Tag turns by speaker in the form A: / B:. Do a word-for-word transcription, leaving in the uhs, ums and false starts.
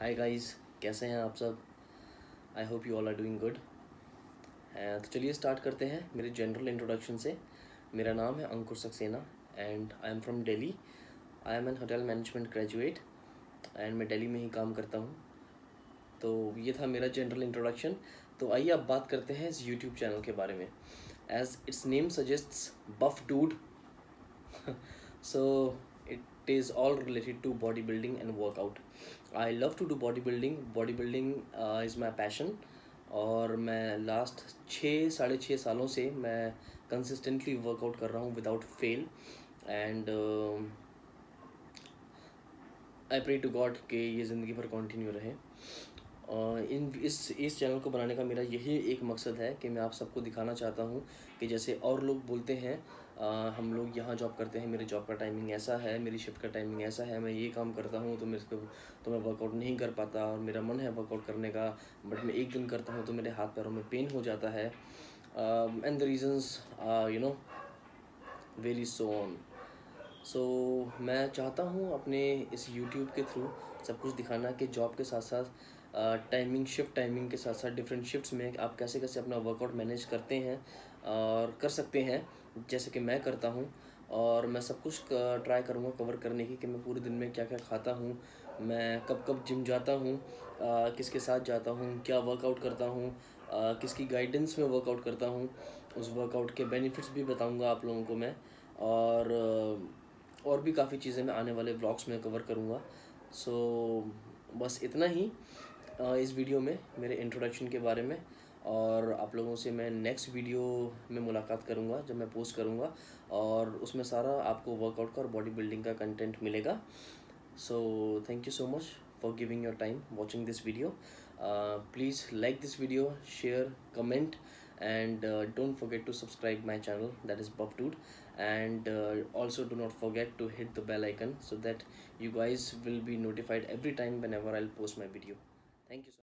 A: Hi guys, कैसे हैं आप सब। I hope you all are doing good. तो चलिए स्टार्ट करते हैं मेरे जनरल इंट्रोडक्शन से। मेरा नाम है Ankur Saxena and I am from Delhi. I am an hotel management graduate and मैं दिल्ली में ही काम करता हूँ। तो ये था मेरा जनरल इंट्रोडक्शन। तो आइए अब बात करते हैं इस यूट्यूब चैनल के बारे में। As its name suggests, buff dude. So it is all related to bodybuilding and workout. I love to do bodybuilding. Bodybuilding uh, is my passion. और मैं लास्ट छः साढ़े छः सालों से मैं कंसिस्टेंटली वर्कआउट कर रहा हूँ without fail. And I pray to God कि ये ज़िंदगी भर कंटिन्यू रहे। uh, इन इस इस चैनल को बनाने का मेरा यही एक मकसद है कि मैं आप सबको दिखाना चाहता हूँ कि जैसे और लोग बोलते हैं uh, हम लोग यहाँ जॉब करते हैं, मेरे जॉब का टाइमिंग ऐसा है, मेरी शिफ्ट का टाइमिंग ऐसा है, मैं ये काम करता हूँ तो मेरे को तो मैं वर्कआउट नहीं कर पाता और मेरा मन है वर्कआउट करने का, बट मैं एक दिन करता हूँ तो मेरे हाथ पैरों में पेन हो जाता है। And the reasons you know very so on. So मैं चाहता हूँ अपने इस यूट्यूब के थ्रू सब कुछ दिखाना कि जॉब के साथ साथ टाइमिंग शिफ्ट टाइमिंग के साथ साथ डिफरेंट शिफ्ट्स में आप कैसे कैसे अपना वर्कआउट मैनेज करते हैं और कर सकते हैं, जैसे कि मैं करता हूँ। और मैं सब कुछ ट्राई करूँगा कवर करने की कि मैं पूरे दिन में क्या क्या खाता हूँ, मैं कब कब जिम जाता हूँ, किसके साथ जाता हूँ, क्या वर्कआउट करता हूँ, किसकी गाइडेंस में वर्कआउट करता हूँ, उस वर्कआउट के बेनिफिट्स भी बताऊँगा आप लोगों को मैं। और और भी काफ़ी चीज़ें मैं आने वाले ब्लॉग्स में कवर करूँगा। सो so, बस इतना ही इस वीडियो में मेरे इंट्रोडक्शन के बारे में। और आप लोगों से मैं नेक्स्ट वीडियो में मुलाकात करूँगा जब मैं पोस्ट करूँगा, और उसमें सारा आपको वर्कआउट का और बॉडी बिल्डिंग का कंटेंट मिलेगा। So thank you so much for giving your time watching this video. Please like this video, share, comment, and uh, don't forget to subscribe my channel, that is Buff Dude. And uh, also do not forget to hit the bell icon so that you guys will be notified every time whenever I'll post my video. Thank you so much.